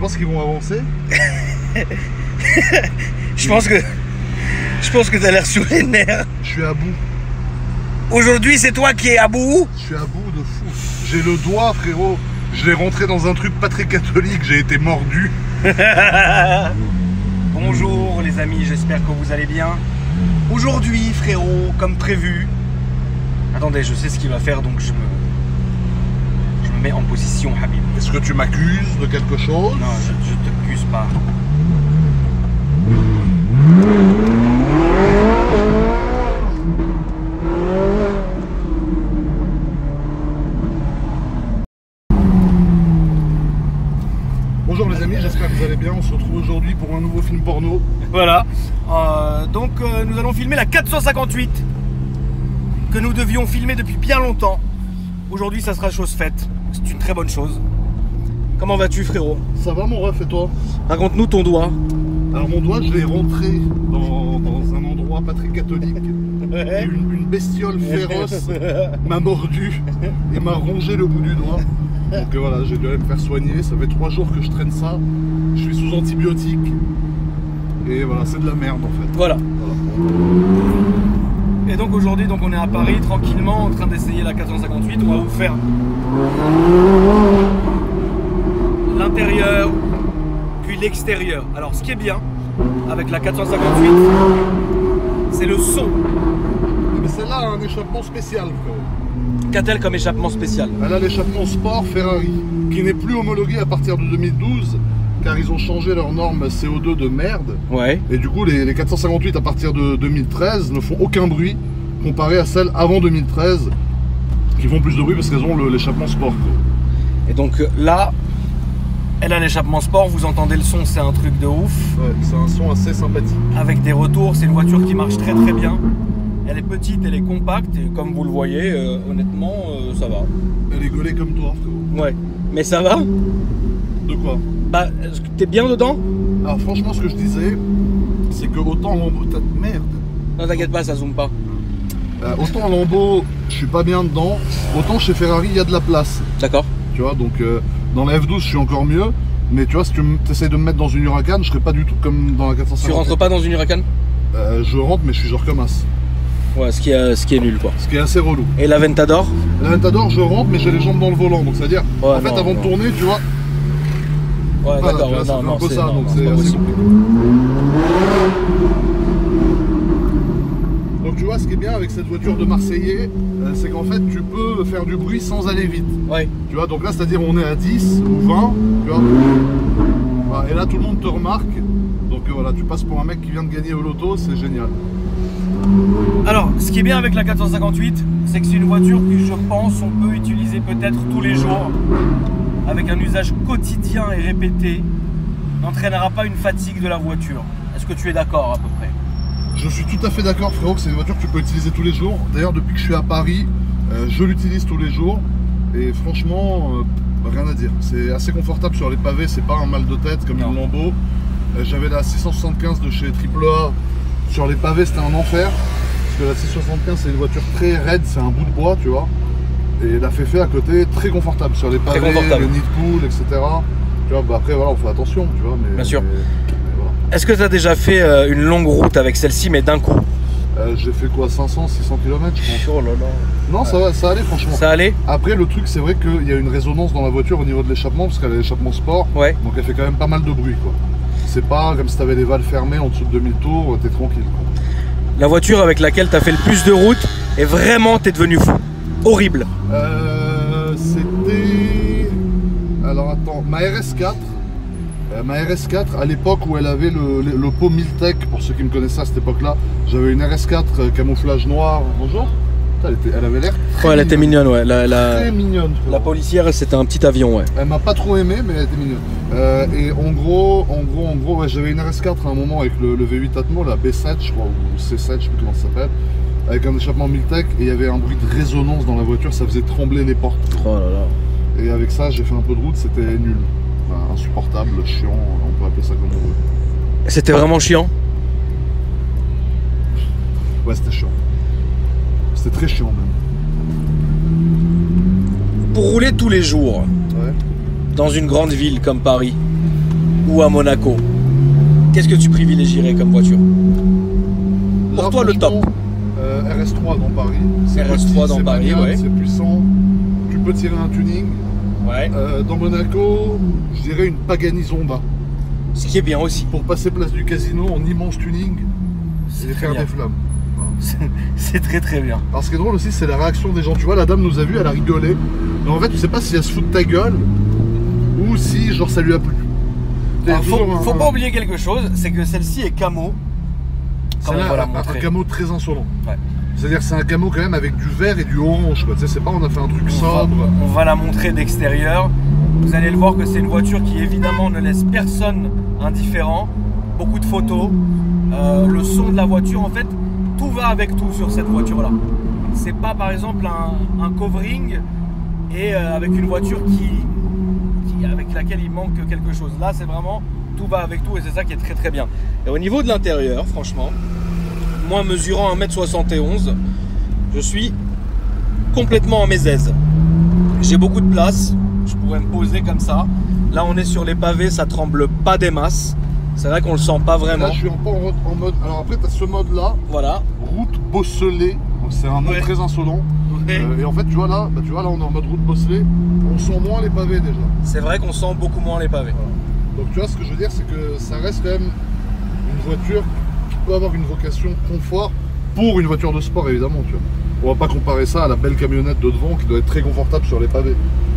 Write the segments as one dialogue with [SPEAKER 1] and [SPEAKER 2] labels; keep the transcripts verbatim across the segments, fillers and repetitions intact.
[SPEAKER 1] penses qu'ils vont avancer?
[SPEAKER 2] Je pense que... Je pense que t'as l'air sur les nerfs.
[SPEAKER 1] Je suis à bout.
[SPEAKER 2] Aujourd'hui, c'est toi qui es à bout?
[SPEAKER 1] Je suis à bout de fou. J'ai le doigt, frérot. Je l'ai rentré dans un truc pas très catholique. J'ai été mordu.
[SPEAKER 2] Bonjour les amis, j'espère que vous allez bien. Aujourd'hui, frérot, comme prévu... Attendez, je sais ce qu'il va faire, donc je me... Je me mets en position, Habib.
[SPEAKER 1] Est-ce que tu m'accuses de quelque chose?
[SPEAKER 2] Non, je, je t'accuse pas.
[SPEAKER 1] Bonjour les amis, j'espère que vous allez bien. On se retrouve aujourd'hui pour un nouveau film porno.
[SPEAKER 2] Voilà. Euh, donc euh, nous allons filmer la quatre cent cinquante-huit que nous devions filmer depuis bien longtemps. Aujourd'hui, ça sera chose faite. C'est une très bonne chose. Comment vas-tu, frérot?
[SPEAKER 1] Ça va mon ref, et toi?
[SPEAKER 2] Raconte-nous ton doigt.
[SPEAKER 1] Alors mon doigt, je l'ai rentré dans, dans un endroit pas très catholique. Et une, une bestiole féroce m'a mordu et m'a rongé le bout du doigt. Donc euh, voilà, j'ai dû aller me faire soigner. Ça fait trois jours que je traîne ça. Je suis sous antibiotiques. Et voilà, c'est de la merde en fait.
[SPEAKER 2] Voilà.
[SPEAKER 1] Voilà.
[SPEAKER 2] Et donc aujourd'hui, donc on est à Paris tranquillement en train d'essayer la quatre cent cinquante-huit. On va vous faire l'intérieur puis l'extérieur. Alors ce qui est bien avec la quatre cent cinquante-huit, c'est le son.
[SPEAKER 1] Mais celle-là a un échappement spécial, frérot.
[SPEAKER 2] Qu'a-t-elle comme échappement spécial?
[SPEAKER 1] Elle a l'échappement sport Ferrari, qui n'est plus homologué à partir de deux mille douze, car ils ont changé leurs normes C O deux de merde.
[SPEAKER 2] Ouais.
[SPEAKER 1] Et du coup, les, les quatre cent cinquante-huit à partir de deux mille treize ne font aucun bruit comparé à celles avant deux mille treize, qui font plus de bruit parce qu'elles ont l'échappement sport.
[SPEAKER 2] Et donc là, elle a l'échappement sport, vous entendez le son, c'est un truc de ouf.
[SPEAKER 1] Ouais, c'est un son assez sympathique.
[SPEAKER 2] Avec des retours, c'est une voiture qui marche très très bien. Elle est petite, elle est compacte, et comme vous le voyez, euh, honnêtement, euh, ça va.
[SPEAKER 1] Elle est gaulée comme toi, frérot.
[SPEAKER 2] Ouais. Mais ça va?
[SPEAKER 1] De quoi?
[SPEAKER 2] Bah, est-ce que t'es bien dedans?
[SPEAKER 1] Alors franchement, ce que je disais, c'est que autant en lambeau... Merde.
[SPEAKER 2] Non, t'inquiète pas, ça zoome pas.
[SPEAKER 1] Euh, autant en lambeau, je suis pas bien dedans, autant chez Ferrari, il y a de la place.
[SPEAKER 2] D'accord.
[SPEAKER 1] Tu vois, donc euh, dans la F douze, je suis encore mieux. Mais tu vois, si tu essayes de me mettre dans une Huracan, je serais pas du tout comme dans la quatre cent cinquante.
[SPEAKER 2] Tu rentres pas dans une Huracan?
[SPEAKER 1] euh, Je rentre, mais je suis genre comme as.
[SPEAKER 2] Ouais, ce qui est, ce qui est nul, quoi.
[SPEAKER 1] Ce qui est assez relou.
[SPEAKER 2] Et la Ventador?
[SPEAKER 1] La Ventador, je rentre, mais j'ai les jambes dans le volant. Donc c'est-à-dire,
[SPEAKER 2] ouais,
[SPEAKER 1] en fait,
[SPEAKER 2] non,
[SPEAKER 1] avant
[SPEAKER 2] non.
[SPEAKER 1] de tourner, tu vois.
[SPEAKER 2] Ouais,
[SPEAKER 1] Voilà,
[SPEAKER 2] d'accord,
[SPEAKER 1] tu vois,
[SPEAKER 2] ouais,
[SPEAKER 1] ça
[SPEAKER 2] non,
[SPEAKER 1] fait
[SPEAKER 2] non,
[SPEAKER 1] un peu
[SPEAKER 2] c'est
[SPEAKER 1] ça,
[SPEAKER 2] non,
[SPEAKER 1] donc
[SPEAKER 2] non,
[SPEAKER 1] c'est
[SPEAKER 2] pas
[SPEAKER 1] assez
[SPEAKER 2] possible.
[SPEAKER 1] compliqué. Donc tu vois, ce qui est bien avec cette voiture de Marseillais, euh, c'est qu'en fait, tu peux faire du bruit sans aller vite.
[SPEAKER 2] Ouais.
[SPEAKER 1] Tu vois, donc là, c'est-à-dire, on est à dix ou vingt, tu vois. Voilà, et là, tout le monde te remarque. Donc euh, voilà, tu passes pour un mec qui vient de gagner au loto, c'est génial.
[SPEAKER 2] Alors, ce qui est bien avec la quatre cent cinquante-huit, c'est que c'est une voiture que je pense on peut utiliser peut-être tous les jours, avec un usage quotidien et répété, n'entraînera pas une fatigue de la voiture. Est-ce que tu es d'accord à peu près?
[SPEAKER 1] Je suis tout à fait d'accord, frérot, que c'est une voiture que tu peux utiliser tous les jours. D'ailleurs, depuis que je suis à Paris, euh, je l'utilise tous les jours. Et franchement, euh, rien à dire. C'est assez confortable sur les pavés, c'est pas un mal de tête comme
[SPEAKER 2] Non.
[SPEAKER 1] une Lambo. Euh, J'avais la six cent soixante-quinze de chez Triple A. Sur les pavés, c'était un enfer. Parce que la six cent soixante-quinze, c'est une voiture très raide, c'est un bout de bois, tu vois. Et la Féfé à côté, très confortable sur les pavés,
[SPEAKER 2] confortable.
[SPEAKER 1] le nid de poule, et cetera. Tu vois, bah après, voilà, on fait attention, tu vois. Mais,
[SPEAKER 2] Bien sûr.
[SPEAKER 1] mais- mais voilà.
[SPEAKER 2] Est-ce que tu as déjà fait euh, une longue route avec celle-ci, mais d'un coup?
[SPEAKER 1] Euh, J'ai fait quoi, cinq cents, six cents kilomètres, je pense.
[SPEAKER 2] Oh là là.
[SPEAKER 1] Non, ça, va, ça allait franchement.
[SPEAKER 2] Ça allait?
[SPEAKER 1] Après, le truc, c'est vrai qu'il y a une résonance dans la voiture au niveau de l'échappement, parce qu'elle a l'échappement sport,
[SPEAKER 2] Ouais.
[SPEAKER 1] donc elle fait quand même pas mal de bruit, quoi. C'est pas comme si t'avais les valves fermées en dessous de deux mille tours, t'es tranquille, quoi.
[SPEAKER 2] La voiture avec laquelle tu as fait le plus de route, et vraiment t'es devenu fou. Horrible.
[SPEAKER 1] Euh, C'était... Alors attends, ma R S quatre. Euh, ma R S quatre, à l'époque où elle avait le, le, le pot Miltech, pour ceux qui me connaissaient à cette époque-là, j'avais une R S quatre euh, camouflage noir. Bonjour. Putain, elle, était, elle avait l'air très
[SPEAKER 2] Ouais, elle était mignonne, ouais. La, la,
[SPEAKER 1] Très mignonne. frérot.
[SPEAKER 2] la policière, c'était un petit avion, ouais.
[SPEAKER 1] Elle m'a pas trop aimé, mais elle était mignonne. Euh, et en gros, en gros, en gros, ouais, j'avais une R S quatre à un moment avec le, le V huit Atmo, la B sept, je crois, ou C sept, je sais plus comment ça s'appelle, avec un échappement Miltech, et il y avait un bruit de résonance dans la voiture, ça faisait trembler les portes.
[SPEAKER 2] Oh là là.
[SPEAKER 1] Et avec ça, j'ai fait un peu de route, c'était nul. Enfin, insupportable, chiant, on peut appeler ça comme on veut.
[SPEAKER 2] C'était vraiment chiant?
[SPEAKER 1] Ouais, c'était chiant. C'était très chiant même.
[SPEAKER 2] Pour rouler tous les jours,
[SPEAKER 1] Ouais.
[SPEAKER 2] dans une grande ville comme Paris, ou à Monaco, qu'est-ce que tu privilégierais comme voiture? Pour
[SPEAKER 1] Là,
[SPEAKER 2] toi, le top.
[SPEAKER 1] euh, R S trois dans Paris.
[SPEAKER 2] R S trois dans Paris,
[SPEAKER 1] maniable,
[SPEAKER 2] ouais.
[SPEAKER 1] C'est puissant. Tu peux tirer un tuning.
[SPEAKER 2] Ouais.
[SPEAKER 1] Euh, dans Monaco, je dirais une Pagani Zonda.
[SPEAKER 2] Ce qui est bien aussi.
[SPEAKER 1] Pour passer place du casino en immense tuning
[SPEAKER 2] C'est
[SPEAKER 1] et
[SPEAKER 2] très
[SPEAKER 1] faire
[SPEAKER 2] bien.
[SPEAKER 1] des flammes. Voilà.
[SPEAKER 2] C'est très très bien.
[SPEAKER 1] Alors ce qui est drôle aussi, c'est la réaction des gens. Tu vois, la dame nous a vu, elle a rigolé. Mais en fait, tu sais pas si elle se fout de ta gueule ou si genre ça lui a plu.
[SPEAKER 2] Alors, faut,
[SPEAKER 1] toujours un-
[SPEAKER 2] faut pas oublier quelque chose, c'est que celle-ci est camo. Comme on
[SPEAKER 1] Celle-là
[SPEAKER 2] va la
[SPEAKER 1] a un
[SPEAKER 2] montrer.
[SPEAKER 1] camo très insolent.
[SPEAKER 2] Ouais.
[SPEAKER 1] C'est-à-dire que c'est un camo quand même avec du vert et du orange. Quoi. Tu sais, c'est pas on a fait un truc
[SPEAKER 2] On va,
[SPEAKER 1] sobre.
[SPEAKER 2] on va la montrer d'extérieur. Vous allez le voir que c'est une voiture qui évidemment ne laisse personne indifférent. Beaucoup de photos. Euh, le son de la voiture, en fait, tout va avec tout sur cette voiture-là. C'est pas par exemple un, un covering et euh, avec une voiture qui, qui, avec laquelle il manque quelque chose. Là, c'est vraiment tout va avec tout et c'est ça qui est très très bien. Et au niveau de l'intérieur, franchement, moi mesurant un mètre soixante et onze, je suis complètement en mes aises. J'ai beaucoup de place, je pourrais me poser comme ça. Là, on est sur les pavés, ça tremble pas des masses. C'est vrai qu'on le sent pas vraiment.
[SPEAKER 1] Là, je suis en, en, en mode. Alors après, tu as ce mode-là,
[SPEAKER 2] Voilà.
[SPEAKER 1] route bosselée. Donc, c'est un mode
[SPEAKER 2] Ouais.
[SPEAKER 1] très insolent.
[SPEAKER 2] Ouais.
[SPEAKER 1] Euh, et en fait, tu vois là, bah, tu vois là, on est en mode route bosselée. On sent moins les pavés déjà.
[SPEAKER 2] C'est vrai qu'on sent beaucoup moins les pavés.
[SPEAKER 1] Donc tu vois, ce que je veux dire, c'est que ça reste quand même une voiture qui peut avoir une vocation confort pour une voiture de sport, évidemment. Tu vois. On va pas comparer ça à la belle camionnette de devant qui doit être très confortable sur les pavés.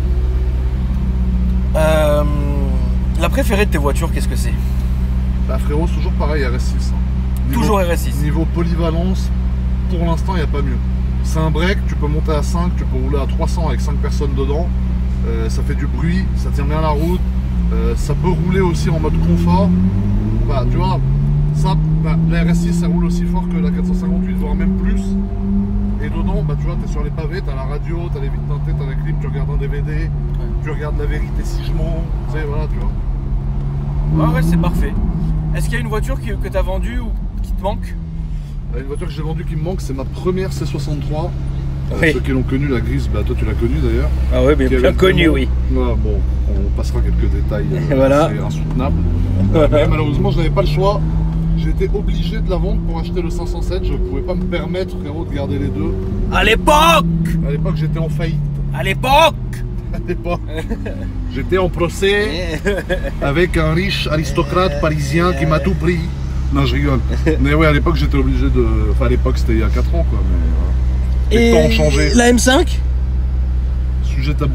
[SPEAKER 2] Euh, la préférée de tes voitures, qu'est-ce que c'est?
[SPEAKER 1] Bah frérot, c'est toujours pareil, R S six. hein. Niveau-
[SPEAKER 2] Toujours R S six.
[SPEAKER 1] Niveau polyvalence, pour l'instant, il n'y a pas mieux. C'est un break, tu peux monter à cinq, tu peux rouler à trois cents avec cinq personnes dedans. Euh, ça fait du bruit, ça tient bien la route. Euh, ça peut rouler aussi en mode confort. Bah, tu vois, ça, bah, la R S six, ça roule aussi fort que la quatre cent cinquante-huit, voire même plus. Et dedans, bah, tu vois, tu es sur les pavés, tu as la radio, tu as les vitres teintées, tu as la clim, tu regardes un D V D, tu regardes La Vérité si je mens. Tu sais, voilà, tu vois.
[SPEAKER 2] Ouais, ouais, c'est parfait. Est-ce qu'il y a une voiture qui- que tu as vendue ou qui te manque?
[SPEAKER 1] Là, une voiture que j'ai vendue qui me manque, c'est ma première C soixante-trois. Euh,
[SPEAKER 2] Oui.
[SPEAKER 1] Ceux qui l'ont connue, la grise, bah, toi tu l'as connue d'ailleurs.
[SPEAKER 2] Ah oui, mais
[SPEAKER 1] Qui avait
[SPEAKER 2] bien
[SPEAKER 1] le
[SPEAKER 2] connu,
[SPEAKER 1] comment-
[SPEAKER 2] oui.
[SPEAKER 1] Voilà, bon, on passera quelques détails. euh,
[SPEAKER 2] Voilà.
[SPEAKER 1] C'est insoutenable. Euh, mais malheureusement, je n'avais pas le choix. J'ai été obligé de la vendre pour acheter le cinq cent sept. Je ne pouvais pas me permettre, frérot, de garder les deux.
[SPEAKER 2] À l'époque
[SPEAKER 1] À l'époque, j'étais en faillite.
[SPEAKER 2] À l'époque
[SPEAKER 1] À l'époque, j'étais en procès avec un riche aristocrate parisien qui m'a tout pris. Non, je rigole. Mais ouais, à l'époque, j'étais obligé de. Enfin, à l'époque, c'était il y a quatre ans, quoi. Mais voilà. Les temps ont changé.
[SPEAKER 2] la M cinq?
[SPEAKER 1] Sujet tabou.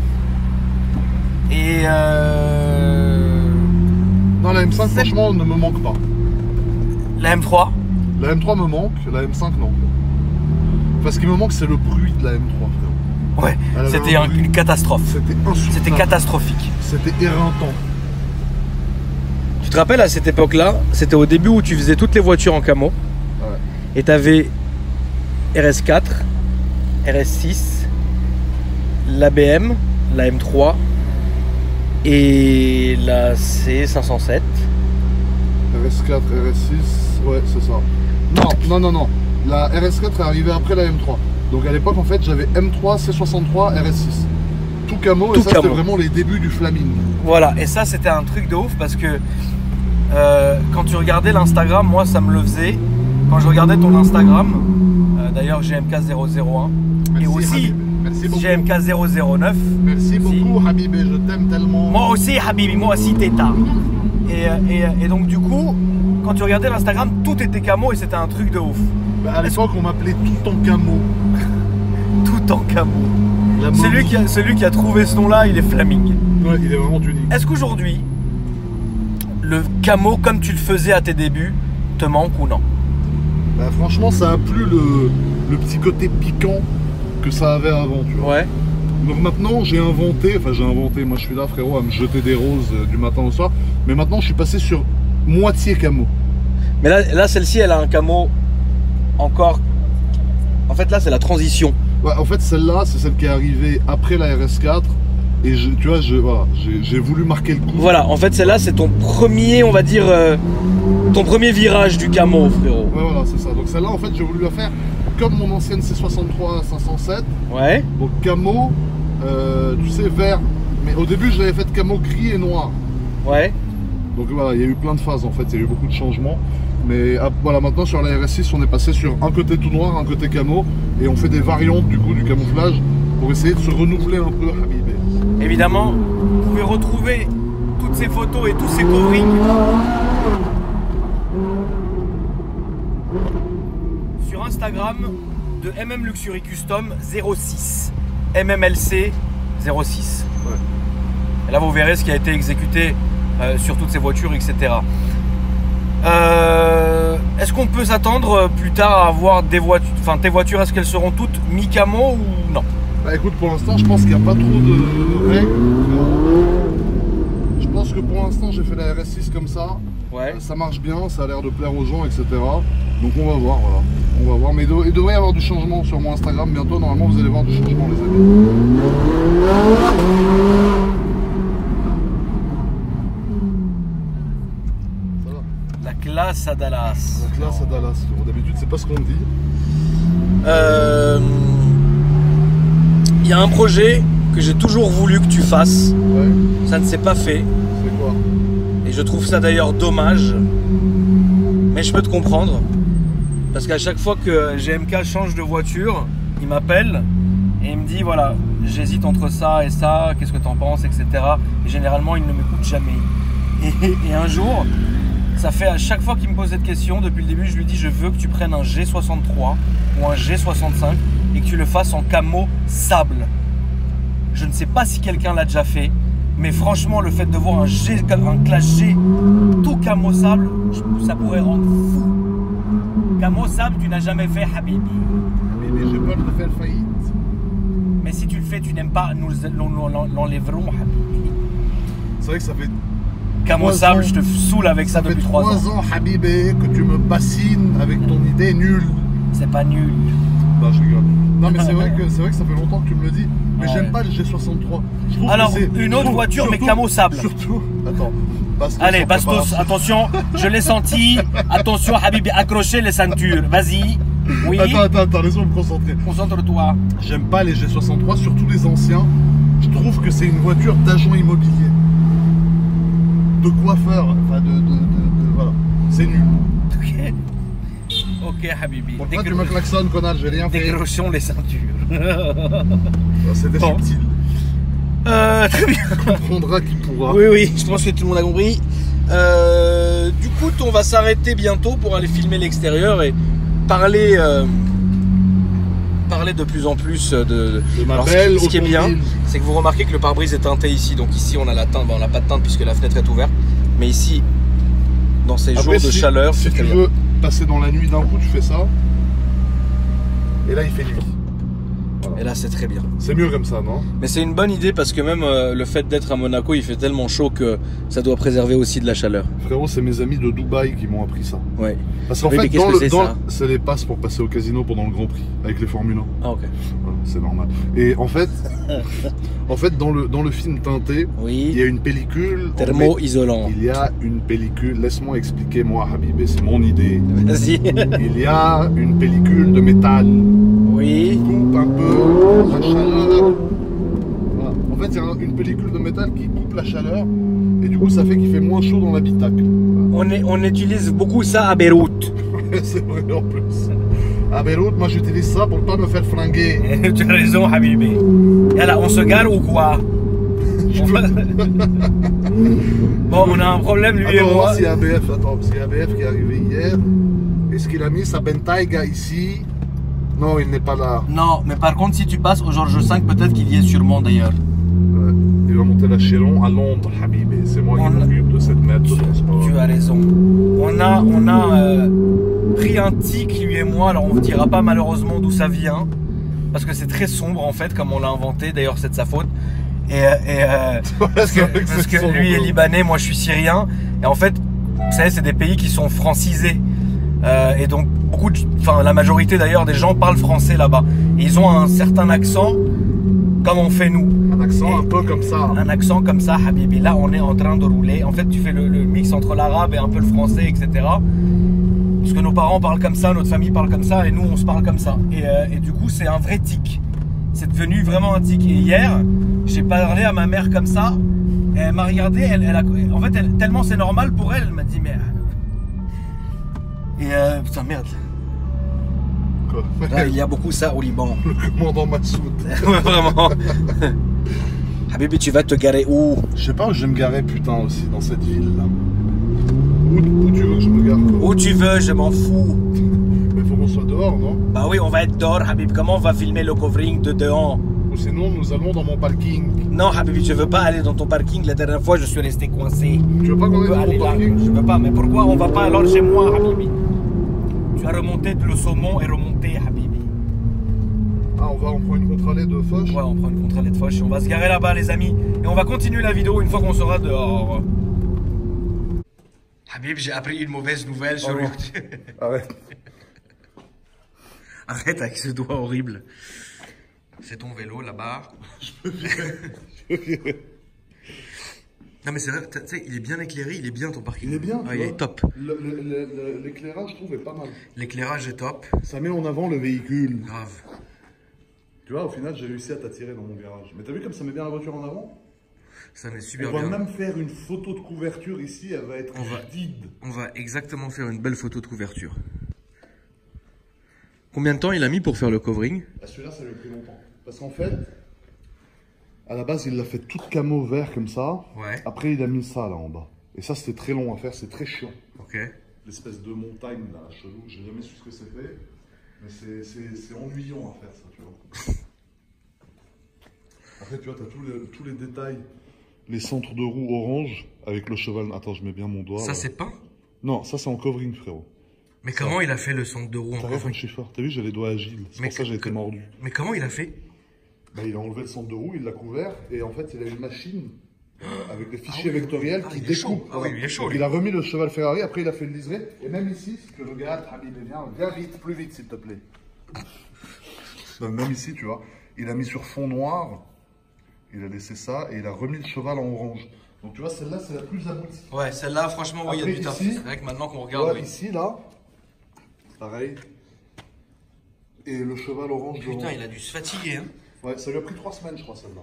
[SPEAKER 2] Et euh...
[SPEAKER 1] Non, la M cinq,
[SPEAKER 2] C'est-
[SPEAKER 1] franchement, ne me manque pas.
[SPEAKER 2] la M trois?
[SPEAKER 1] La M trois me manque, la M cinq, non. Enfin, ce qui me manque, c'est le bruit de la M trois, frérot.
[SPEAKER 2] Ouais,
[SPEAKER 1] Elle avait
[SPEAKER 2] c'était
[SPEAKER 1] un
[SPEAKER 2] un-
[SPEAKER 1] bruit.
[SPEAKER 2] une catastrophe.
[SPEAKER 1] C'était insoutenable.
[SPEAKER 2] C'était catastrophique.
[SPEAKER 1] C'était éreintant.
[SPEAKER 2] Tu te rappelles, à cette époque-là, c'était au début où tu faisais toutes les voitures en camo.
[SPEAKER 1] Ouais.
[SPEAKER 2] Et tu avais R S quatre, R S six, la B M, la M trois et la C cinq cent sept.
[SPEAKER 1] R S quatre, R S six, ouais, c'est ça. Non, non, non, non. La R S quatre est arrivée après la M trois. Donc à l'époque, en fait, j'avais M trois, C soixante-trois, R S six. Tout camo,
[SPEAKER 2] Tout
[SPEAKER 1] et ça, c'était
[SPEAKER 2] camo.
[SPEAKER 1] vraiment les débuts du Flaming.
[SPEAKER 2] Voilà, et ça c'était un truc de ouf parce que euh, quand tu regardais l'Instagram, moi ça me le faisait. Quand je regardais ton Instagram, euh, d'ailleurs G M K zéro zéro un et aussi
[SPEAKER 1] Habib. Merci beaucoup.
[SPEAKER 2] G M K zéro zéro neuf.
[SPEAKER 1] Merci beaucoup, Habib, et je t'aime tellement.
[SPEAKER 2] Moi aussi, Habibi, moi aussi, Teta. Et, euh, et, euh, et donc, du coup, quand tu regardais l'Instagram, tout était camo et c'était un truc de ouf.
[SPEAKER 1] Bah, à l'époque, on m'appelait tout en camo.
[SPEAKER 2] Tout en camo.
[SPEAKER 1] La
[SPEAKER 2] Celui
[SPEAKER 1] mode.
[SPEAKER 2] qui, a, celui qui a trouvé ce nom-là, il est Flaming.
[SPEAKER 1] Ouais, il est vraiment unique.
[SPEAKER 2] Est-ce qu'aujourd'hui, le camo, comme tu le faisais à tes débuts, te manque ou non?
[SPEAKER 1] Bah, franchement, ça a plus le, le petit côté piquant que ça avait avant, tu vois.
[SPEAKER 2] Ouais.
[SPEAKER 1] Donc maintenant, j'ai inventé, enfin j'ai inventé, moi je suis là, frérot, à me jeter des roses euh, du matin au soir. Mais maintenant, je suis passé sur moitié camo.
[SPEAKER 2] Mais là, là celle-ci, elle a un camo encore... En fait, là, c'est la transition.
[SPEAKER 1] Ouais, en fait, celle-là, c'est celle qui est arrivée après la R S quatre. Et je, tu vois, je, voilà, j'ai j'ai voulu marquer le coup.
[SPEAKER 2] Voilà, en fait, celle-là, c'est ton premier, on va dire, euh, ton premier virage du camo, frérot.
[SPEAKER 1] Ouais, voilà, c'est ça. Donc celle-là, en fait, j'ai voulu la faire comme mon ancienne C soixante-trois cinq cent sept.
[SPEAKER 2] Ouais.
[SPEAKER 1] Donc camo, euh, tu sais, vert. Mais au début, je l'avais faite camo gris et noir.
[SPEAKER 2] Ouais.
[SPEAKER 1] Donc voilà, il y a eu plein de phases en fait, il y a eu beaucoup de changements. Mais ah, voilà, maintenant sur la R S six, on est passé sur un côté tout noir, un côté camo, et on fait des variantes du coup du camouflage pour essayer de se renouveler un peu, Habibé.
[SPEAKER 2] Évidemment, vous pouvez retrouver toutes ces photos et tous ces coverings sur Instagram de M M Luxury Custom zéro six, M M L C zéro six.
[SPEAKER 1] Ouais.
[SPEAKER 2] Et là, vous verrez ce qui a été exécuté euh, sur toutes ces voitures, et cetera. Euh, est-ce qu'on peut s'attendre plus tard à avoir des voitures, enfin tes voitures, est-ce qu'elles seront toutes mi-camo ou non?
[SPEAKER 1] Bah écoute, pour l'instant, je pense qu'il n'y a pas trop de règles. Je pense que pour l'instant, j'ai fait la R S six comme ça.
[SPEAKER 2] Ouais.
[SPEAKER 1] Ça marche bien, ça a l'air de plaire aux gens, et cetera. Donc on va voir, voilà. On va voir. Mais il, doit, il devrait y avoir du changement sur mon Instagram bientôt. Normalement, vous allez voir du changement, les amis. Ça va.
[SPEAKER 2] La classe à Dallas.
[SPEAKER 1] La classe à Dallas. D'habitude, c'est pas ce qu'on dit.
[SPEAKER 2] Euh... Il y a un projet que j'ai toujours voulu que tu fasses.
[SPEAKER 1] Ouais.
[SPEAKER 2] Ça ne s'est pas fait.
[SPEAKER 1] C'est quoi?
[SPEAKER 2] Et je trouve ça d'ailleurs dommage. Mais je peux te comprendre. Parce qu'à chaque fois que G M K change de voiture, il m'appelle et il me dit voilà, j'hésite entre ça et ça, qu'est-ce que t'en penses, et cetera. Et généralement, il ne m'écoute jamais. Et, et un jour, ça fait à chaque fois qu'il me pose cette question, depuis le début, je lui dis je veux que tu prennes un G soixante-trois ou un G soixante-cinq et que tu le fasses en camo sable. Je ne sais pas si quelqu'un l'a déjà fait, mais franchement, le fait de voir un, G, un clash G tout camo sable, ça pourrait rendre fou. Camo sable, tu n'as jamais fait, Habibi.
[SPEAKER 1] Mais j'ai peur de faire faillite.
[SPEAKER 2] Mais si tu le fais, tu n'aimes pas, nous l'enlèverons, Habibi.
[SPEAKER 1] C'est vrai que ça fait...
[SPEAKER 2] Camo sable, je te saoule avec ça,
[SPEAKER 1] ça
[SPEAKER 2] depuis trois ans.
[SPEAKER 1] Ça fait trois ans, Habibé, que tu me bassines avec ton idée nulle.
[SPEAKER 2] C'est pas nul.
[SPEAKER 1] Non, je rigole. Non, mais c'est vrai, que, vrai que ça fait longtemps que tu me le dis. Mais ouais. J'aime pas le G soixante-trois.
[SPEAKER 2] Alors, une autre voiture, surtout, mais camo sable.
[SPEAKER 1] Surtout, attends. Bastos,
[SPEAKER 2] allez, Bastos, attention, je l'ai senti. Attention, Habibi, accrochez les ceintures. Vas-y. Oui.
[SPEAKER 1] Attends, attends, attends, laisse-moi me concentrer.
[SPEAKER 2] Concentre-toi.
[SPEAKER 1] J'aime pas les G soixante-trois, surtout les anciens. Je trouve que c'est une voiture d'agent immobilier. De coiffeur. Enfin, de. de, de, de voilà. C'est nul.
[SPEAKER 2] Ok. Ok, Habibi.
[SPEAKER 1] Pourquoi tu me klaxonnes, connard? J'ai rien fait.
[SPEAKER 2] Décrochons les ceintures.
[SPEAKER 1] C'était bon. Subtil.
[SPEAKER 2] Euh, très bien.
[SPEAKER 1] On comprendra qui pourra.
[SPEAKER 2] Oui, oui, je pense que tout le monde a compris. Euh, du coup, on va s'arrêter bientôt pour aller filmer l'extérieur et parler, euh, parler de plus en plus de. de...
[SPEAKER 1] de ma
[SPEAKER 2] Alors,
[SPEAKER 1] belle
[SPEAKER 2] ce qui, ce qui est bien, c'est que vous remarquez que le pare-brise est teinté ici. Donc ici, on a la teinte. Bon, on n'a pas de teinte puisque la fenêtre est ouverte. Mais ici, dans ces
[SPEAKER 1] Après,
[SPEAKER 2] jours de
[SPEAKER 1] si,
[SPEAKER 2] chaleur,
[SPEAKER 1] si
[SPEAKER 2] c'est
[SPEAKER 1] tu
[SPEAKER 2] très
[SPEAKER 1] veux
[SPEAKER 2] bien.
[SPEAKER 1] Passer dans la nuit d'un coup, tu fais ça. Et là, il fait nuit. Voilà.
[SPEAKER 2] Et là, c'est très bien.
[SPEAKER 1] C'est mieux comme ça, non?
[SPEAKER 2] Mais c'est une bonne idée parce que même euh, le fait d'être à Monaco, il fait tellement chaud que ça doit préserver aussi de la chaleur.
[SPEAKER 1] Frérot, c'est mes amis de Dubaï qui m'ont appris ça.
[SPEAKER 2] Ouais.
[SPEAKER 1] Parce qu'en
[SPEAKER 2] oui,
[SPEAKER 1] fait, dans
[SPEAKER 2] que
[SPEAKER 1] le, dans,
[SPEAKER 2] ça
[SPEAKER 1] c'est les passes pour passer au casino pendant le Grand Prix avec les Formule un.
[SPEAKER 2] Ah, ok.
[SPEAKER 1] Voilà, c'est normal. Et en fait, en fait dans, le, dans le film teinté,
[SPEAKER 2] oui.
[SPEAKER 1] il y a une pellicule.
[SPEAKER 2] Thermo-isolant.
[SPEAKER 1] Il y a une pellicule. Laisse-moi expliquer, moi, Habibé, c'est mon idée.
[SPEAKER 2] Vas-y.
[SPEAKER 1] Il y a une pellicule de métal.
[SPEAKER 2] Oui.
[SPEAKER 1] Qui coupe un peu la chaleur. Voilà. En fait, c'est une pellicule de métal qui coupe la chaleur. Et du coup, ça fait qu'il fait moins chaud dans l'habitacle.
[SPEAKER 2] On, est, on utilise beaucoup ça à Beyrouth.
[SPEAKER 1] C'est vrai en plus. À Beyrouth, moi j'utilise ça pour pas me faire flinguer.
[SPEAKER 2] Tu as raison, Habibi. Et là, on se gare ou quoi? Bon, on a un problème, lui
[SPEAKER 1] attends,
[SPEAKER 2] et moi.
[SPEAKER 1] C'est A B F, attends, parce qu'il y a A B F qui est arrivé hier. Est-ce qu'il a mis sa Bentayga ici? Non, il n'est pas là.
[SPEAKER 2] Non, mais par contre, si tu passes au Georges cinq, peut-être qu'il y est sûrement d'ailleurs.
[SPEAKER 1] Ouais. Il va monter la Chéron à Londres, Habibé. C'est moi on qui m'occupe de cette merde de transport.
[SPEAKER 2] Tu as raison. On a, on a euh, pris un tic, lui et moi. Alors, on ne vous dira pas malheureusement d'où ça vient. Parce que c'est très sombre en fait, comme on l'a inventé. D'ailleurs, c'est de sa faute. Et, et euh, parce que, que, parce que lui est libanais, moi je suis syrien. Et en fait, vous savez, c'est des pays qui sont francisés. Euh, et donc, beaucoup de, enfin, la majorité d'ailleurs des gens parlent français là-bas. Et ils ont un certain accent, comme on fait nous.
[SPEAKER 1] Un accent
[SPEAKER 2] et,
[SPEAKER 1] un peu comme ça.
[SPEAKER 2] Un accent comme ça, Habibi. Là, on est en train de rouler. En fait, tu fais le, le mix entre l'arabe et un peu le français, et cetera. Parce que nos parents parlent comme ça, notre famille parle comme ça, et nous, on se parle comme ça. Et, euh, et du coup, c'est un vrai tic. C'est devenu vraiment un tic. Et hier, j'ai parlé à ma mère comme ça. Et elle m'a regardé, elle, elle a, en fait, elle, tellement c'est normal pour elle, elle m'a dit, mais. Et euh, putain, merde.
[SPEAKER 1] Quoi?
[SPEAKER 2] Là, il y a beaucoup ça au Liban.
[SPEAKER 1] Le commandant Massoud.
[SPEAKER 2] Ouais, vraiment. Habibi, tu vas te garer où?
[SPEAKER 1] Je sais pas où je vais me garer, putain, aussi, dans cette ville-là. Où, où tu veux que je me gare, quoi?
[SPEAKER 2] Où tu veux, je m'en fous.
[SPEAKER 1] Mais faut qu'on soit dehors, non?
[SPEAKER 2] Bah oui, on va être dehors, Habib. Comment on va filmer le covering de dehors?
[SPEAKER 1] Ou sinon, nous allons dans mon parking.
[SPEAKER 2] Non, Habibi, je veux pas aller dans ton parking. La dernière fois, je suis resté coincé.
[SPEAKER 1] Tu veux pas qu'on aille dans
[SPEAKER 2] aller
[SPEAKER 1] mon
[SPEAKER 2] là?
[SPEAKER 1] parking?
[SPEAKER 2] Je veux pas. Mais pourquoi on va pas alors chez moi, Habibi? Tu as remonté le saumon et remonté, Habibi.
[SPEAKER 1] Ah, on va, on prend une contre-allée de Foch?
[SPEAKER 2] Ouais, on prend une contre-allée de Foch. On va se garer là-bas, les amis. Et on va continuer la vidéo une fois qu'on sera dehors. Habib, j'ai appris une mauvaise nouvelle sur
[SPEAKER 1] Oh,
[SPEAKER 2] YouTube.
[SPEAKER 1] Arrête.
[SPEAKER 2] Arrête avec ce doigt horrible. C'est ton vélo là-bas. Non mais c'est vrai, tu sais, il est bien éclairé, il est bien ton parking.
[SPEAKER 1] Il est bien,
[SPEAKER 2] ouais,
[SPEAKER 1] tu
[SPEAKER 2] il
[SPEAKER 1] vois.
[SPEAKER 2] est top.
[SPEAKER 1] L'éclairage, je trouve, est pas mal.
[SPEAKER 2] L'éclairage est top.
[SPEAKER 1] Ça met en avant le véhicule.
[SPEAKER 2] Grave.
[SPEAKER 1] Tu vois, au final, j'ai réussi à t'attirer dans mon garage. Mais t'as vu comme ça met bien la voiture en avant?
[SPEAKER 2] Ça met super
[SPEAKER 1] On va
[SPEAKER 2] bien.
[SPEAKER 1] même faire une photo de couverture ici, elle va être
[SPEAKER 2] on va,
[SPEAKER 1] vide.
[SPEAKER 2] On va exactement faire une belle photo de couverture. Combien de temps il a mis pour faire le covering?
[SPEAKER 1] Ah, celui-là, ça lui a pris longtemps. Parce qu'en fait, à la base, il l'a fait tout camo vert comme ça.
[SPEAKER 2] Ouais.
[SPEAKER 1] Après, il a mis ça là en bas. Et ça, c'était très long à faire, c'est très chiant.
[SPEAKER 2] Ok.
[SPEAKER 1] L'espèce de montagne là, chelou, j'ai jamais su ce que c'était. Mais c'est ennuyant à faire ça, tu vois. Après, tu vois, tu as tous les, tous les détails. Les centres de roues orange avec le cheval. Attends, je mets bien mon doigt.
[SPEAKER 2] Ça, c'est peint?
[SPEAKER 1] Non, ça, c'est en covering, frérot.
[SPEAKER 2] Mais ça. Comment il a fait le centre de roue en covering?
[SPEAKER 1] T'as vu, j'ai les doigts agiles. C'est pour ça que j'ai été mordu.
[SPEAKER 2] Mais comment il a fait?
[SPEAKER 1] Bah, il a enlevé le centre de roue, il l'a couvert. Et en fait, il a une machine euh, avec des fichiers ah, oui, vectoriels ah, qui découpent.
[SPEAKER 2] Ah oui, il est chaud.
[SPEAKER 1] Donc, il a remis le cheval Ferrari, après, il a fait le liseré. Et même ici, si tu regardes, Habib, viens, viens vite, plus vite, s'il te plaît. Donc, même ici, tu vois, il a mis sur fond noir. Il a laissé ça et il a remis le cheval en orange. Donc tu vois, celle-là, c'est la plus aboutie.
[SPEAKER 2] Ouais, celle-là, franchement, oui, il y a du taf. C'est vrai que maintenant qu'on regarde.
[SPEAKER 1] Ouais, oui. Ici, là, pareil. Et le cheval orange.
[SPEAKER 2] Putain, orange. Il a dû se fatiguer. Hein.
[SPEAKER 1] Ouais, ça lui a pris trois semaines, je crois, celle-là.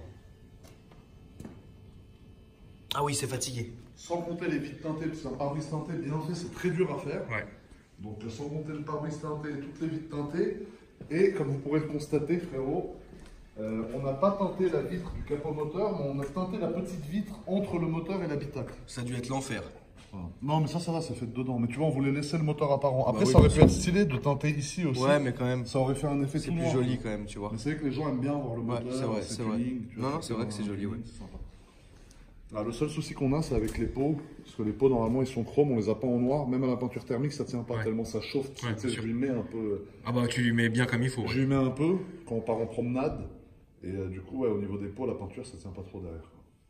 [SPEAKER 2] Ah oui, c'est fatigué.
[SPEAKER 1] Sans compter les vitres teintées, parce qu'un pare-brise teinté bien fait, c'est très dur à faire.
[SPEAKER 2] Ouais.
[SPEAKER 1] Donc sans compter le pare-brise teinté et toutes les vitres teintées. Et comme vous pourrez le constater, frérot. Euh, on n'a pas teinté la vitre du capot moteur, mais on a teinté la petite vitre entre le moteur et l'habitacle.
[SPEAKER 2] Ça a dû être l'enfer.
[SPEAKER 1] Voilà. Non, mais ça, ça va, c'est fait dedans. Mais tu vois, on voulait laisser le moteur apparent. Après, bah oui,
[SPEAKER 2] ça
[SPEAKER 1] aurait pu être stylé de teinter ici aussi.
[SPEAKER 2] Ouais, mais quand même.
[SPEAKER 1] Ça aurait fait un effet
[SPEAKER 2] tout noir. C'est plus joli quand même, tu vois.
[SPEAKER 1] Mais c'est vrai que les gens aiment bien voir le moteur.
[SPEAKER 2] Ouais, c'est vrai, c'est vrai. Non, non, c'est vrai que c'est joli, ouais.
[SPEAKER 1] Ah, le seul souci qu'on a, c'est avec les pots. Parce que les pots, normalement, ils sont chromes, on les a pas en noir. Même à la peinture thermique, ça tient pas ouais. tellement ça chauffe.
[SPEAKER 2] Ouais,
[SPEAKER 1] tu sais, je lui mets un peu.
[SPEAKER 2] Ah bah, tu lui mets bien comme il faut.
[SPEAKER 1] Je
[SPEAKER 2] ouais.
[SPEAKER 1] lui mets un peu quand on part en promenade. Et euh, du coup, ouais, au niveau des pots, la peinture, ça tient pas trop derrière.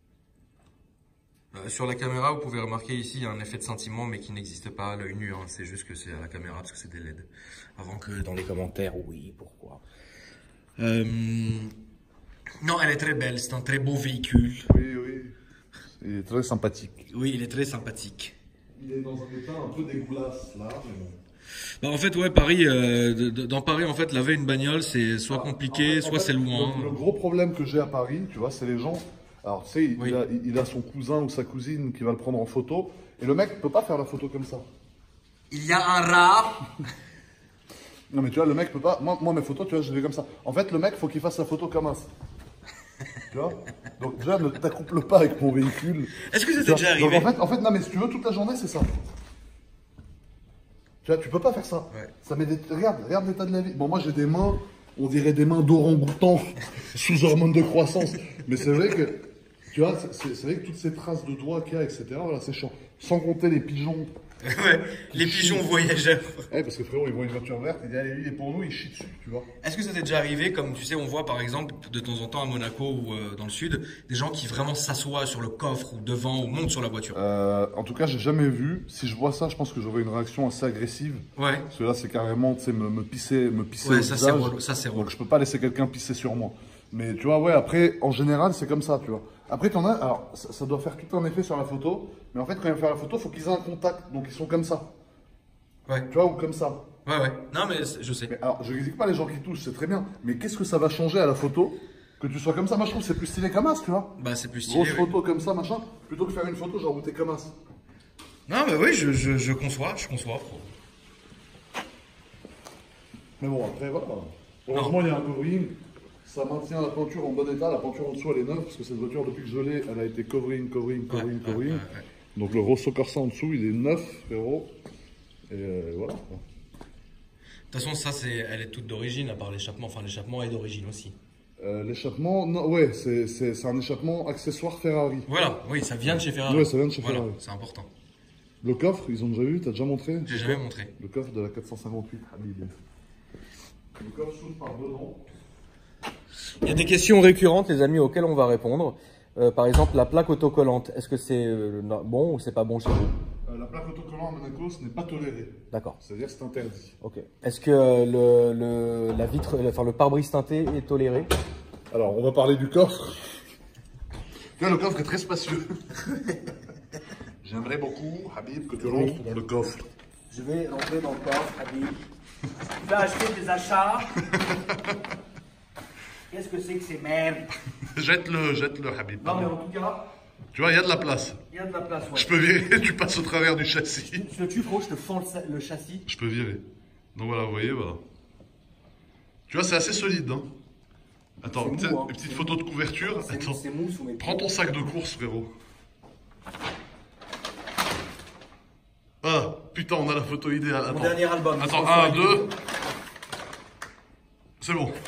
[SPEAKER 2] Euh, sur la caméra, vous pouvez remarquer ici, il y a un effet de scintillement, mais qui n'existe pas à l'œil nu. Hein. C'est juste que c'est à la caméra, parce que c'est des L E D. Avant que dans les commentaires, oui, pourquoi euh... Non, elle est très belle, c'est un très beau véhicule.
[SPEAKER 1] Oui, oui. Il est très sympathique.
[SPEAKER 2] Oui, il est très sympathique.
[SPEAKER 1] Il est dans un état un peu dégueulasse, là, mais bon.
[SPEAKER 2] Bah en fait, ouais, Paris, euh, dans Paris, en fait, laver une bagnole, c'est soit compliqué, en fait, soit c'est loin.
[SPEAKER 1] Le, le gros problème que j'ai à Paris, tu vois, c'est les gens. Alors, tu sais, il, oui. il, a, il a son cousin ou sa cousine qui va le prendre en photo, et le mec ne peut pas faire la photo comme ça.
[SPEAKER 2] Il y a un rat.
[SPEAKER 1] Non, mais tu vois, le mec peut pas. Moi, moi mes photos, tu vois, je les fais comme ça. En fait, le mec, faut qu'il fasse la photo comme ça. Tu vois? Donc, déjà, ne t'accouple pas avec mon véhicule.
[SPEAKER 2] Est-ce que ça t'est déjà arrivé?
[SPEAKER 1] Donc, en fait, en fait, non, mais si tu veux, toute la journée, c'est ça. Tu vois, tu peux pas faire ça. Ouais. Ça met des... Regarde, regarde l'état de la vie. Bon, moi, j'ai des mains, on dirait des mains d'orang-outan sous hormones de croissance. Mais c'est vrai que, tu vois, c'est vrai que toutes ces traces de doigts qu'il y a, et cetera, voilà, c'est chiant. Sans compter les pigeons.
[SPEAKER 2] Ouais, les pigeons voyageurs.
[SPEAKER 1] Ouais, parce que frérot, ils voient une voiture verte, ils disent, allez, lui, il est pour nous, il chie dessus, tu vois.
[SPEAKER 2] Est-ce que ça t'est déjà arrivé, comme tu sais, on voit par exemple de temps en temps à Monaco ou euh, dans le sud, des gens qui vraiment s'assoient sur le coffre ou devant ou montent sur la voiture?
[SPEAKER 1] euh, En tout cas, j'ai jamais vu. Si je vois ça, je pense que j'aurais une réaction assez agressive. Ouais. Parce que là, c'est carrément, tu sais, me, me pisser, me pisser
[SPEAKER 2] ouais,
[SPEAKER 1] au
[SPEAKER 2] ça
[SPEAKER 1] visage.
[SPEAKER 2] Relou, ça c'est relou.
[SPEAKER 1] Donc je peux pas laisser quelqu'un pisser sur moi. Mais tu vois, ouais, après, en général, c'est comme ça, tu vois. Après, t'en as, alors, ça, ça doit faire tout un effet sur la photo. Mais en fait, quand ils vont faire la photo, il faut qu'ils aient un contact. Donc ils sont comme ça.
[SPEAKER 2] Ouais.
[SPEAKER 1] Tu vois, ou comme ça.
[SPEAKER 2] Ouais, ouais. Non, mais je sais.
[SPEAKER 1] Mais alors, je n'explique pas les gens qui touchent, c'est très bien. Mais qu'est-ce que ça va changer à la photo Que tu sois comme ça, moi je trouve que c'est plus stylé qu'Amas, tu vois.
[SPEAKER 2] Bah c'est plus stylé.
[SPEAKER 1] Grosse
[SPEAKER 2] Oui.
[SPEAKER 1] photo comme ça, machin, plutôt que faire une photo genre où t'es Kamas.
[SPEAKER 2] Non mais oui, je, je, je conçois, je conçois.
[SPEAKER 1] Mais bon, après voilà. Heureusement, il y a un covering. Ça maintient la peinture en bon état. La peinture en dessous, elle est neuve, parce que cette voiture, depuis que je l'ai, elle a été covering, covering, covering,
[SPEAKER 2] Ouais,
[SPEAKER 1] covering.
[SPEAKER 2] ouais, ouais, ouais.
[SPEAKER 1] Donc le Rosso Corsa en dessous, il est neuf, frérot. Et euh, voilà.
[SPEAKER 2] De toute façon, ça, c'est, elle est toute d'origine, à part l'échappement. Enfin, l'échappement est d'origine aussi.
[SPEAKER 1] Euh, L'échappement, non, ouais, c'est un échappement accessoire Ferrari.
[SPEAKER 2] Voilà, oui, ça vient de chez Ferrari.
[SPEAKER 1] Ouais, ça vient de chez
[SPEAKER 2] voilà,
[SPEAKER 1] Ferrari.
[SPEAKER 2] c'est important.
[SPEAKER 1] Le coffre, ils ont déjà vu, t'as déjà montré?
[SPEAKER 2] J'ai jamais montré.
[SPEAKER 1] Le coffre de la quatre cent cinquante-huit, Habib. Le coffre s'ouvre par dedans.
[SPEAKER 2] Il y a des questions récurrentes, les amis, auxquelles on va répondre. Euh, par exemple, la plaque autocollante, est-ce que c'est euh, bon ou c'est pas bon chez vous?
[SPEAKER 1] Euh, la plaque autocollant à Monaco, ce n'est pas toléré.
[SPEAKER 2] D'accord.
[SPEAKER 1] C'est-à-dire c'est interdit.
[SPEAKER 2] Ok. Est-ce que euh, le, le, la vitre, enfin, le pare-brise teinté est toléré?
[SPEAKER 1] Alors, on va parler du coffre. Tu vois, le coffre est très spacieux. J'aimerais beaucoup, Habib, que tu rentres dans le coffre.
[SPEAKER 2] Je vais rentrer dans le coffre, Habib. Tu vas acheter des achats. Qu'est-ce que c'est que ces merdes?
[SPEAKER 1] Jette-le, jette-le, Habib.
[SPEAKER 2] Non, mais en tout cas,
[SPEAKER 1] Tu vois, il y a de la place.
[SPEAKER 2] il y a de la place. Ouais.
[SPEAKER 1] Je peux virer, tu passes au travers du châssis.
[SPEAKER 2] Je le tue, frérot, je te fends le, le châssis.
[SPEAKER 1] Je peux virer. Donc voilà, vous voyez, voilà. Tu vois, c'est assez solide, hein. Attends,
[SPEAKER 2] C'est
[SPEAKER 1] une,
[SPEAKER 2] mou, hein.
[SPEAKER 1] une petite photo de couverture.
[SPEAKER 2] C'est
[SPEAKER 1] Attends.
[SPEAKER 2] c'est mou sous mes pieds.
[SPEAKER 1] Prends ton sac de course, frérot. Ah, putain, on a la photo idéale.
[SPEAKER 2] Mon
[SPEAKER 1] Attends.
[SPEAKER 2] dernier album.
[SPEAKER 1] Attends,
[SPEAKER 2] François
[SPEAKER 1] un,
[SPEAKER 2] Vidéo.
[SPEAKER 1] deux. C'est bon.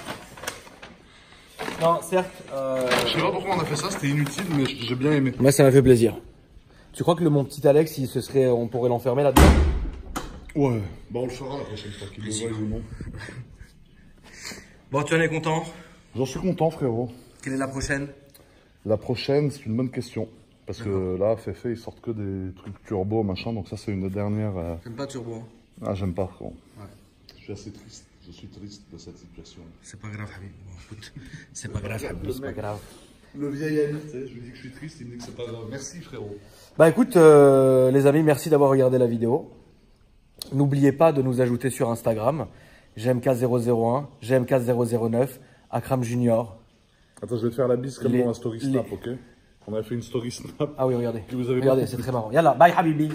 [SPEAKER 2] Non, certes. Euh...
[SPEAKER 1] Je sais pas pourquoi on a fait ça, c'était inutile, mais j'ai bien aimé.
[SPEAKER 2] Moi, ça m'a fait plaisir. Tu crois que le, mon petit Alex, il se serait, on pourrait l'enfermer là-dedans?
[SPEAKER 1] Ouais, bah on le fera la prochaine fois, qu'il le veuille ou non.
[SPEAKER 2] Bon, tu en es content?
[SPEAKER 1] J'en suis content, frérot.
[SPEAKER 2] Quelle est la prochaine?
[SPEAKER 1] La prochaine, c'est une bonne question. Parce que là, Fefe, ils sortent que des trucs turbo, machin, donc ça, c'est une dernière. Euh...
[SPEAKER 2] J'aime pas turbo.
[SPEAKER 1] Ah, j'aime pas, frérot.
[SPEAKER 2] Ouais.
[SPEAKER 1] Je suis assez triste. Je suis triste de cette situation.
[SPEAKER 2] C'est pas grave, Habib. Bon, écoute, c'est pas grave, Habib, c'est pas grave.
[SPEAKER 1] Le vieil ami, tu sais, je lui dis que je suis triste, il me dit que c'est pas grave. Merci, frérot.
[SPEAKER 2] Bah écoute, euh, les amis, merci d'avoir regardé la vidéo. N'oubliez pas de nous ajouter sur Instagram. G M K zéro zéro un, G M K zéro zéro neuf, Akram Junior.
[SPEAKER 1] Attends, je vais te faire la bise comme
[SPEAKER 2] Les-
[SPEAKER 1] dans la story snap,
[SPEAKER 2] les-
[SPEAKER 1] ok? On avait fait une story snap.
[SPEAKER 2] Ah oui, regardez.
[SPEAKER 1] Que vous avez
[SPEAKER 2] Regardez,
[SPEAKER 1] pas
[SPEAKER 2] c'est très marrant. Yallah, bye Habibi.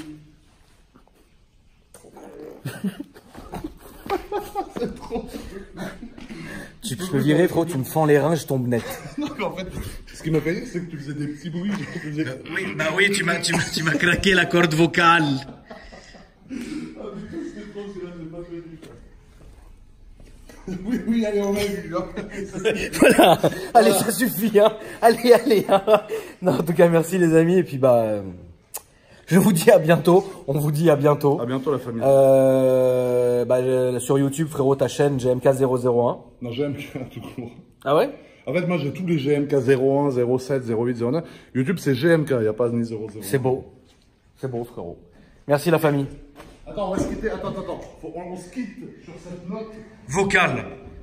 [SPEAKER 1] C'est trop.
[SPEAKER 2] Tu peux virer, frérot, tu me fends les reins, je tombe net.
[SPEAKER 1] Non, mais en fait, ce qui m'a payé, c'est que tu faisais des petits bruits. Genre, tu faisais...
[SPEAKER 2] Oui, bah oui, tu m'as, tu m'as, tu m'as craqué la corde vocale.
[SPEAKER 1] Ah putain, c'était trop, celui-là, j'ai pas connu. Oui, oui, allez, on a vu. Hein.
[SPEAKER 2] Voilà, allez, ça suffit, hein. Allez, allez. Hein. Non, en tout cas, merci les amis, et puis bah, euh, je vous dis à bientôt. On vous dit à bientôt.
[SPEAKER 1] À bientôt, la famille.
[SPEAKER 2] Euh, bah, euh, sur YouTube, frérot, ta chaîne G M K zéro zéro un.
[SPEAKER 1] Non, G M K tout court.
[SPEAKER 2] Ah ouais?
[SPEAKER 1] En fait, moi, j'ai tous les G M K zéro un, zéro sept, zéro huit, zéro neuf. YouTube, c'est G M K, il n'y a pas ni zéro zéro.
[SPEAKER 2] C'est beau. C'est beau, frérot. Merci la famille.
[SPEAKER 1] Attends, on va se quitter. Attends, attends, attends. Faut, on, on se quitte sur cette note.
[SPEAKER 2] Vocale.